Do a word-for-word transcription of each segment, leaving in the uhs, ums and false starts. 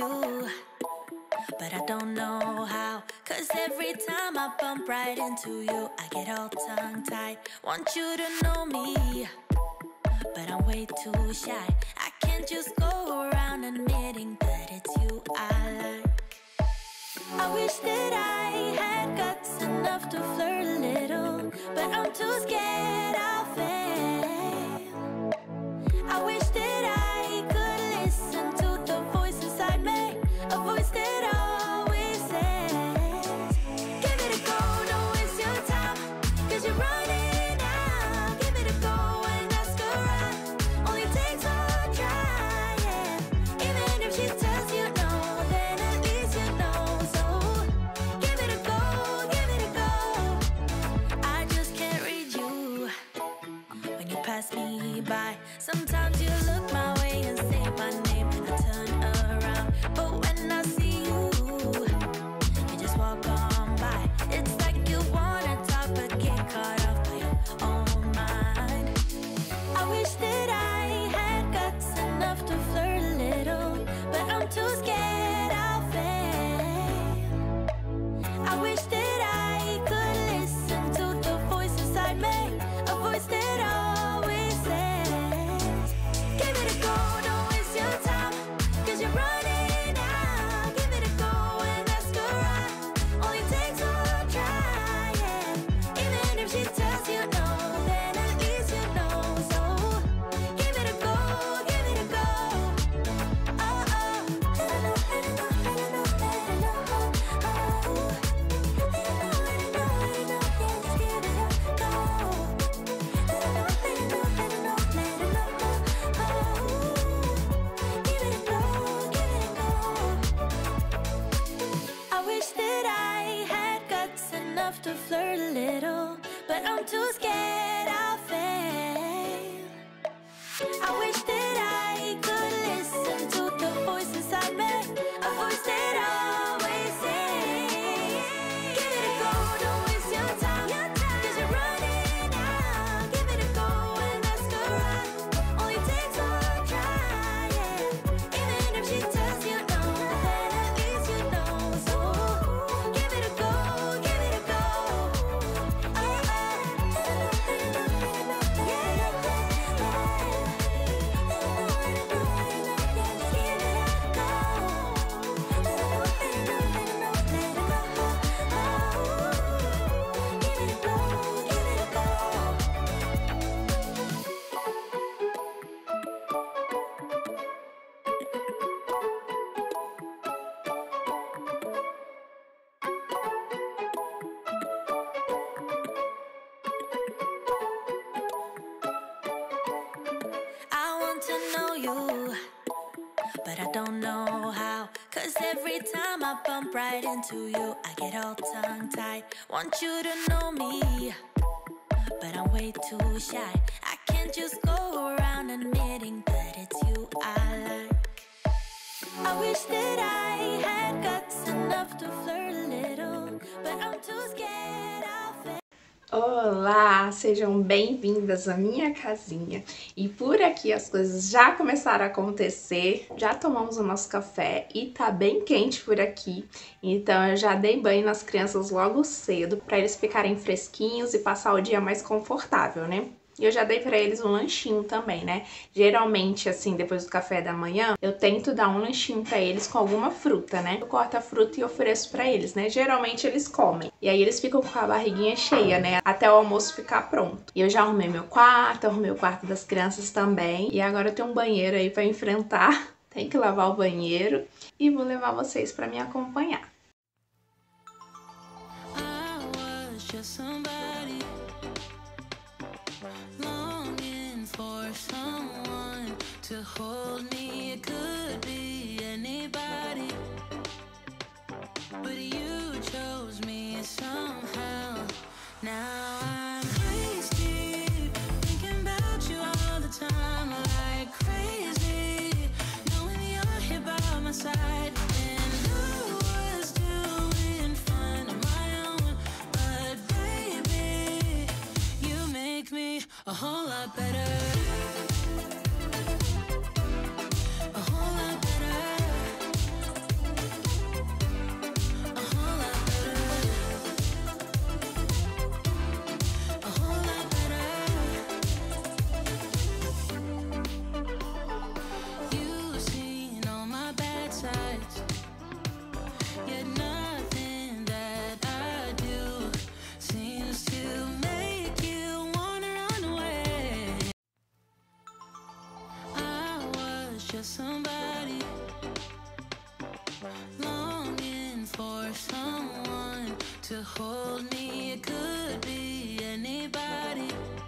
you, but I don't know how. Cause every time I bump right into you, I get all tongue-tied. Want you to know me, but I'm way too shy. I can't just go around admitting that it's you I like. I wish that I had guts enough to flirt a little, but I'm too scared I'll fail. I wish that I could listen to the voice inside me, a voice that always says, give it a go, don't waste your time, cause you're running out. Give it a go and ask around, only takes one try, yeah. Even if she tells you no, then at least you know. So give it a go, give it a go. I just can't read you when you pass me by. Sometimes you look my way and say my name, and I turn around. But when I see you, you just walk on by. It's like you wanna talk but get caught off by your own mind. I wish that I had guts enough to flirt a little, but I'm too scared I'll fail. I wish that I could listen to the voice inside me, a voice that always says, give it a go, don't waste your time, cause you're running out. Give it a go and ask around, only takes one try, yeah. Even if she tells you no, then at least you know. So give it a go, give it a go. Oh, oh. Let it know, let it know, let it know, let it know. Oh, let it know, let it know, let it know. Yeah, just give it a go. Let it know, let it know, let it know, let it know. Oh, give it a go, give it a go. I wish that I had guts enough to flirt a little, but I'm too scared I'll fail. I wish that I could listen to the voice inside me, a voice that always says, give it a go, don't waste your time, cause you're running out. Give it a go and ask around, only takes one try, yeah. Even if she tells you no, then at least you know. So give it a go, give it a go. Oh, oh. Let it know, let it know, let it know, yeah, yeah, yeah. I want to know you, but I don't know how. Cause every time I bump right into you, I get all tongue-tied. Want you to know me, but I'm way too shy. I can't just go around admitting that it's you I like. I wish that I had guts enough to flirt a little, but I'm too scared I'll fail. Olá, sejam bem-vindas à minha casinha. E por aqui as coisas já começaram a acontecer, já tomamos o nosso café e tá bem quente por aqui. Então eu já dei banho nas crianças logo cedo para eles ficarem fresquinhos e passar o dia mais confortável, né? E eu já dei pra eles um lanchinho também, né? Geralmente, assim, depois do café da manhã, eu tento dar um lanchinho pra eles com alguma fruta, né? Eu corto a fruta e ofereço pra eles, né? Geralmente eles comem. E aí eles ficam com a barriguinha cheia, né? Até o almoço ficar pronto. E eu já arrumei meu quarto, arrumei o quarto das crianças também. E agora eu tenho um banheiro aí pra enfrentar. Tem que lavar o banheiro. E vou levar vocês pra me acompanhar. I was just somebody longing for someone to hold me. It could be anybody, but you chose me somehow. Now I'm crazy, thinking about you all the time, like crazy, knowing you're here by my side. And who was doing fine on my own, but baby, you make me a whole lot better, a whole lot better. just somebody longing for someone to hold me. It could be anybody,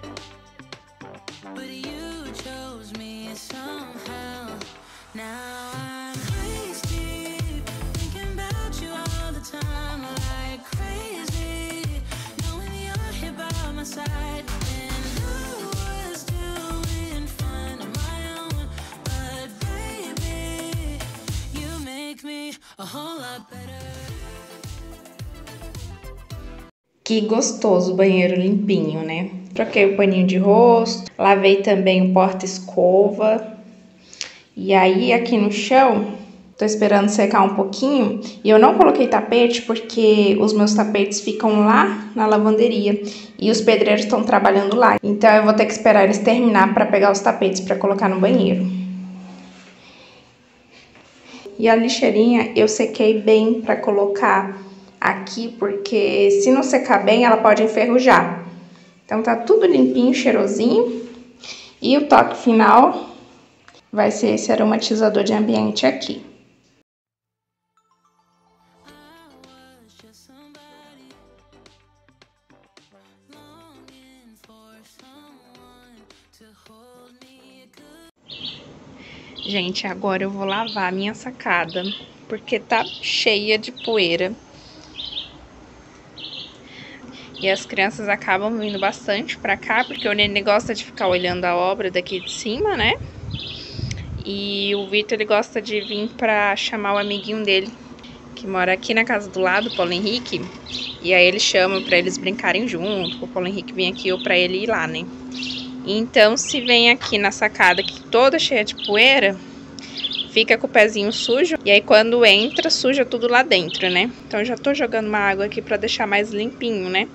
but you chose me somehow. Now I'm crazy, thinking about you all the time, like crazy, knowing you're here by my side. And I was doing fine on my own, but baby, you make me a whole lot better. Que gostoso o banheiro limpinho, né? Troquei o paninho de rosto, lavei também o porta-escova. E aí, aqui no chão, tô esperando secar um pouquinho. E eu não coloquei tapete porque os meus tapetes ficam lá na lavanderia. E os pedreiros estão trabalhando lá. Então, eu vou ter que esperar eles terminar para pegar os tapetes para colocar no banheiro. E a lixeirinha eu sequei bem para colocar aqui, porque se não secar bem, ela pode enferrujar. Então, tá tudo limpinho, cheirosinho. E o toque final vai ser esse aromatizador de ambiente aqui. Gente, agora eu vou lavar a minha sacada, porque tá cheia de poeira. E as crianças acabam vindo bastante pra cá, porque o Nenê gosta de ficar olhando a obra daqui de cima, né? E o Vitor, ele gosta de vir pra chamar o amiguinho dele, que mora aqui na casa do lado, o Paulo Henrique. E aí ele chama pra eles brincarem junto, o Paulo Henrique vem aqui ou pra ele ir lá, né? Então, se vem aqui na sacada que toda cheia de poeira, fica com o pezinho sujo. E aí quando entra, suja tudo lá dentro, né? Então eu já tô jogando uma água aqui pra deixar mais limpinho, né?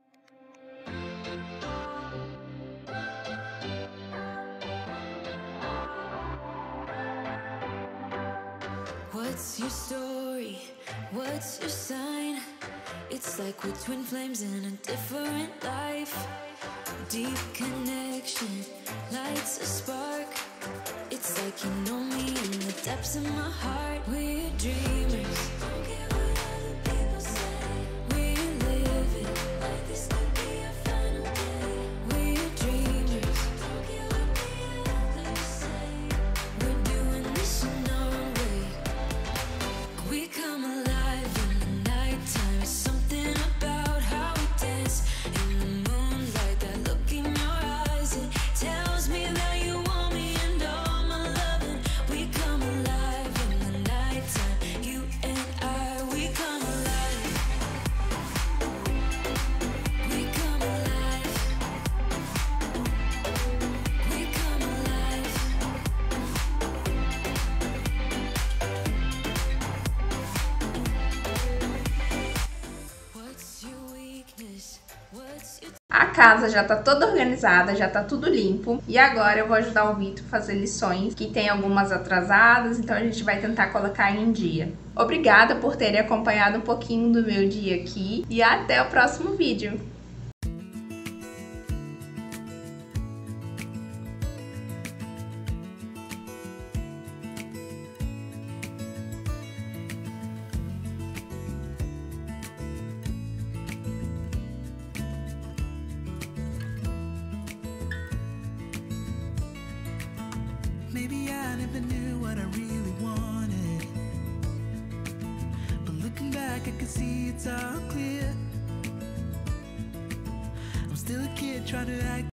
What's your story? What's your sign? It's like we're twin flames in a different life. Deep connection lights a spark. It's like you know me in the depths of my heart. We're dreamers. Don't care what other people say. We're living like this could be our final day. We're dreamers. Don't care what the others say. We're doing this in our way. We come alive in the nighttime. It's something about how we dance in the moonlight. That look in your eyes, it tells me that you want me and all my loving. We come alive in the nighttime. You and I, we come alive. We come alive. We come alive. What's your weakness? What's your A casa já tá toda organizada, já tá tudo limpo. E agora eu vou ajudar o Vitor a fazer lições, que tem algumas atrasadas, então a gente vai tentar colocar em dia. Obrigada por terem acompanhado um pouquinho do meu dia aqui e até o próximo vídeo. Maybe I never knew what I really wanted, but looking back I can see it's all clear. I'm still a kid trying to act